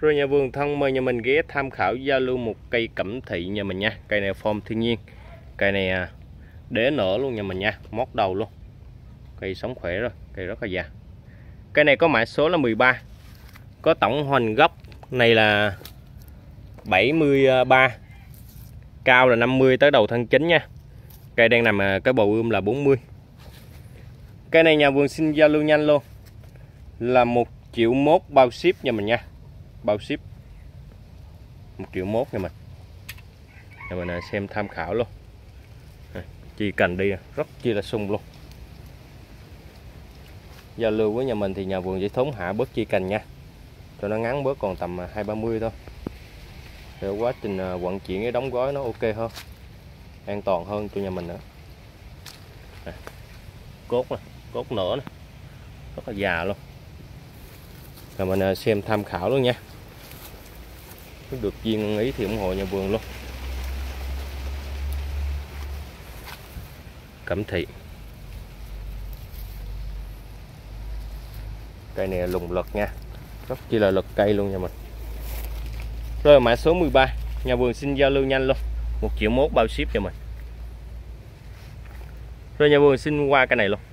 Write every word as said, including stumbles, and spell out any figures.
Rồi nhà vườn thân mời nhà mình ghé tham khảo giao lưu một cây cẩm thị nhà mình nha. Cây này form thiên nhiên, cây này đế nở luôn nhà mình nha, móc đầu luôn, cây sống khỏe rồi, cây rất là già. Cây này có mã số là mười ba, có tổng hoành gốc này là bảy mươi ba, cao là năm mươi tới đầu thân chính nha. Cây đang nằm cái bầu ươm là bốn mươi. Cây này nhà vườn xin giao lưu nhanh luôn là một triệu mốt bao ship nhà mình nha, bao ship một triệu mốt nha mình. Nhà mình xem tham khảo luôn, chi cành đi rất chi là sung luôn. Giao lưu với nhà mình thì nhà vườn chỉ thốn hạ bớt chi cành nha, cho nó ngắn bớt còn tầm hai ba mươi thôi, để quá trình vận chuyển cái đóng gói nó ok hơn, an toàn hơn cho nhà mình nữa. À, cốt này, cốt nở này, rất là già luôn. Rồi mình xem tham khảo luôn nha, nếu được duyên ý thì ủng hộ nhà vườn luôn. Cẩm thị, cây này lùng lực nha, rất chi là lực cây luôn nha mình. Rồi mã số mười ba, nhà vườn xin giao lưu nhanh luôn, một triệu mốt bao ship cho mình. Rồi nhà vườn xin qua cái này luôn.